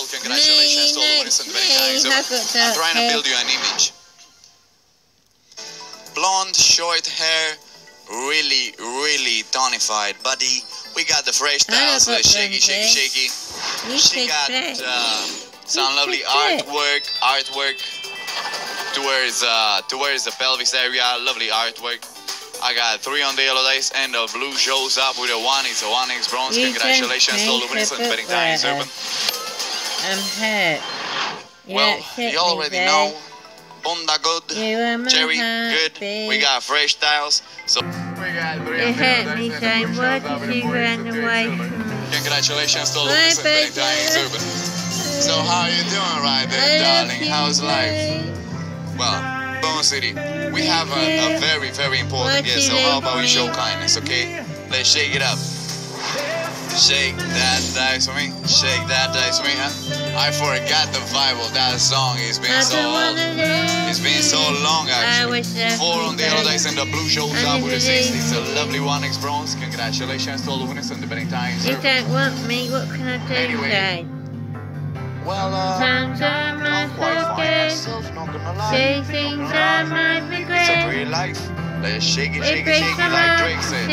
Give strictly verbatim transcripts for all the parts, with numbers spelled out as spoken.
Congratulations to all the winners and the winning times. I'm trying to build you an image. Blonde, short hair, really, really tonified body. We got the fresh styles, the shaky, shaky, shaky. She got uh, some lovely artwork, artwork towards uh, towards the pelvis area. Lovely artwork. I got three on the yellow dice, and the blue shows up with a one. It's a one X bronze. Congratulations to all the winners and the betting times. I'm hurt. Well, you already know. Bonda good, Cherry good. We got fresh styles. So we got three on the yellow dice, and the blue shows up with a four. It's a two. Congratulations to all the winners and the betting times. So how you doing right there, darling? How's life? Well. Bone City, we have a, a very, very important guest, so how about we show kindness, okay? Let's shake it up. Shake that dice for me. Shake that dice for me, huh? I forgot the vibe of that song. It's been so old. It's been so long, actually. Four on the yellow dice and the blue shows up with a six. It's a lovely one X bronze. Congratulations to all the winners and the betting times. You don't want me, what can I do anyway, today? Well, uh, I'm quite fine myself, not gonna lie. Things I might regret. It's a pretty life. Let's shake it, shake it, shake it like Drake said.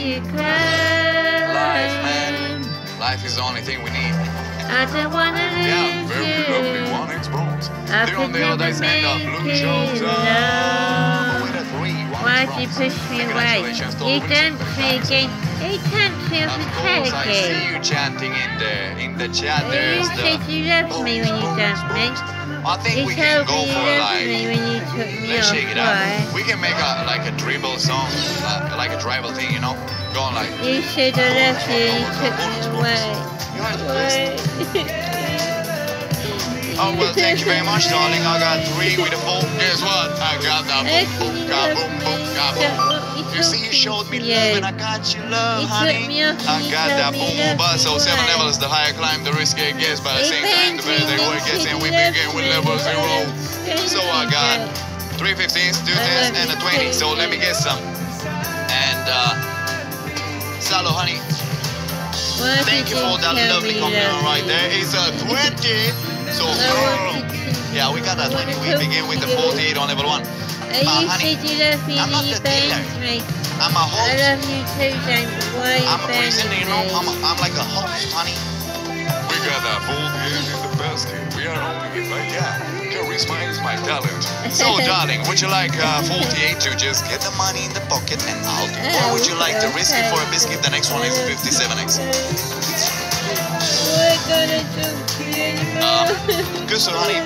Life, man. Life is the only thing we need. I don't wanna lose yeah, very lovely one X bronze. Three on the other dice and the blue shows up. With a three, one Why'd you push me away? You danced me again. You can't feel Of the course, I again. see you chanting in the in the chat. There's You the. said you loved me when you danced me. I think You we can told go me you for loved like. me when you took me Let's off. shake it Why? up. We can make a like a dribble song, uh, like a tribal thing, you know, going like. You should have left me and you took me away. You are the best. Why? Oh well, thank you very much, darling. I got three with a four. Guess what? I got that boom, boom, ka boom, boom, ka boom. You see, you showed me love, and I got you love, You honey. took me off, I you got told that me boom, boom, love buzz. So seven twice. levels, the higher climb, the riskier it gets. But at the same time, the better they work gets, and we begin with level zero. So I got three fifteens, two tens, and a twenty. So let me get some. And uh, Salo, honey. Why Thank did you for that tell lovely me compliment love right me? there. It's a twenty. So, I wanted to- yeah, we got that twenty. We begin with the forty-eight on level one. Uh, Uh, you honey, said you love me I'm and not you the dealer. banged me. I'm a I host. love you too, James. Why are you I'm a banging presenter, you know. me? I'm, a, I'm like a host, honey. We got that forty-eight in the basket. We are holding it right, yeah. Charisma is my talent. So, darling, would you like uh, forty-eight to just get the money in the pocket and out? Or would you like to risk it for a biscuit? The next one is fifty-seven X. We're gonna do Uh, anymore. good, so, honey.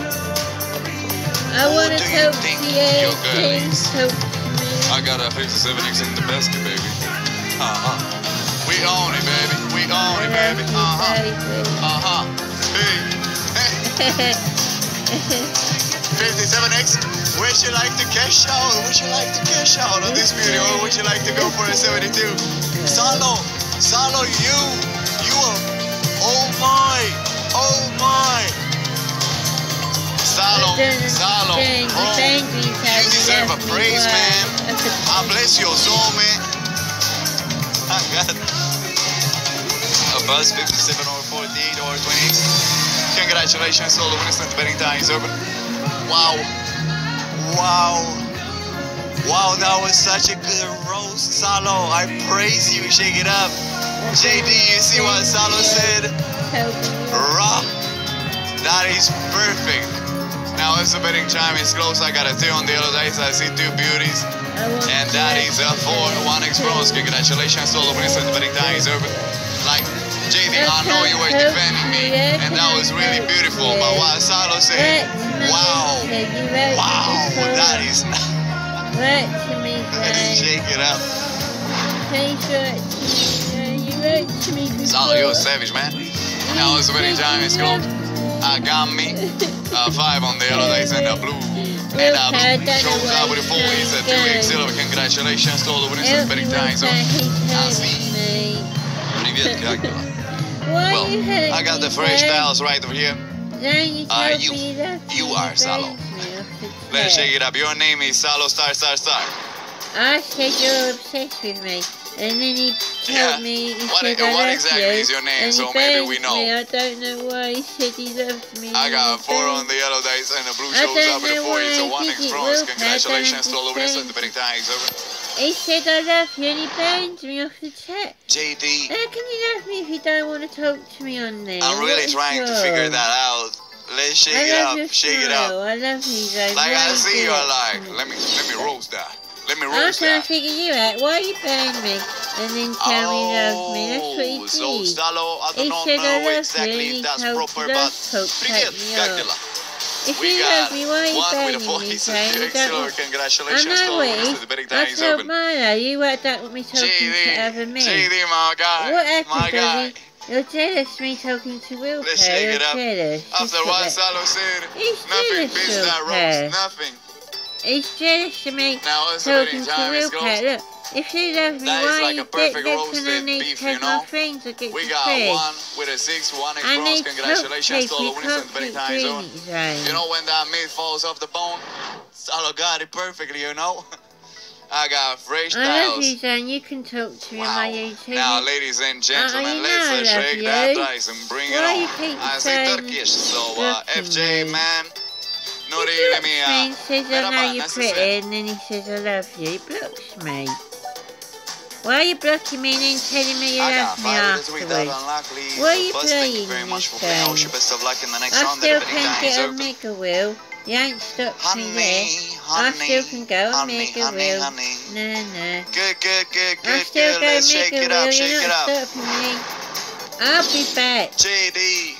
I wanna do you talk to think you. your girl Please is? talk to me. I got a fifty-seven X in the basket, baby. Uh-huh. We own it, baby. We own it, baby. Uh-huh. Uh-huh. Hey. fifty-seven X. Would you like to cash out? Would you like to cash out on this beauty? Or would you like to go for a seventy-two? Salo. Salo, you. You are. Oh my. Oh my. Salo. Salo. Bro. You deserve a praise, man. I bless your soul, man. I got a buzz fifty-seven or forty-eight or twenty-eight. Congratulations to all the winners and the betting time is open. Wow. Wow. Wow, that was such a good roast, Salo. I praise you. Shake it up. J D, you see what Salo said? Raw. That is perfect. Now as the betting time is close, I got a two on the yellow dice. I see two beauties. And that is a four, one X bronze. Congratulations to all the winners and the betting time is open. Like, J D, I know you were defending me, and that was really beautiful. But what Salo said, wow, wow, that is. Let's shake it up. Salo, you're a savage, man. Now as the betting time is close, I got me a five on the yellow dice and a blue. And uh, blue shows up with a four. It's a two X silver. Congratulations to all the winners and betting time. So, I see. Привет, как дела? Well, I got the fresh styles right over here. Uh, you, you are Salo. Let's shake it up. Your name is Salo Star Star Star. I said you're obsessed with me. And then he told Yeah. me, he What, said, i- I what love exactly you. is your name? And So he maybe banged we know. Me. I don't know why. He said he loves me. I got and four he on the yellow dice and the blue I shows don't up in the know four. It's a why one he X did it, bronze. Will. Congratulations I to all the don't winners at the understand. betting times. Over. He said I love you and he banged me off the chat. J D, How can you love me if you don't want to talk to me on there? I'm really What is trying to wrong? figure that out. Let's shake I it love up, your shake it smile. up. I love you, though. Like Why I you see do you it alive. to me? Let me let me roast that. Let me I'm roast trying that. to figure you out. Why you banged me and then tell me you love me? That's what he Oh, so did. Salo, I do He not said I know love you exactly and if he that's told proper, love but talk Привет, take me как off. дела? If We you got love me, why are you one with the banging me, voice Tony? of You Jake don't Siller. want... I Congratulations to know all the winners it. at the betting I times. told Open. Milo you worked out with me talking J D, to other men. J D, my guy, What happened, my guy. Dozzy? You're jealous of me talking to Will Let's Pair. shake You're it up. jealous. After Just what that. Salo said, He's nothing jealous, beats Will that Pair. roast, nothing. He's jealous of me Now it's the talking betting to time is Will close. Pair. Look, if you love me, That is why like you a perfect get roasted I need beef, to take you know? my friends or get We the got bread. one with a six, one X I bronze. need Congratulations tape. to all You the winners at can't the betting keep time doing zone. it, Zane. You know when that meat falls off the bone? Salo got it perfectly, you know? I got fresh I love styles. you, Zane. You can talk to me on my Wow. YouTube. Now, ladies and gentlemen, Uh, you let's know I uh, love shake you. that dice and bring Why it you on. keep I say saying Turkish, so uh, looking F J, me? man. He Nuri, let blocks me, me uh, and says I know merhaba, you're nasılsın? pretty, and then he says I love you. He blocks me. Why are you blocking me and then telling me you I love got me five with this week that afterwards? unluckily. Why are you Buzz, thank you playing very much this for playing. I wish you game? best of luck in the next I round. still The betting can time get is a open. Mega Wheel. You ain't stopped me Honey, there. I honey, still can go a honey, Mega honey, Wheel. honey. No, no. Good, good, good, I good, still good. go Let's shake Mega it up, Wheel. shake You're it not up. stopping me. I'll be back. J D.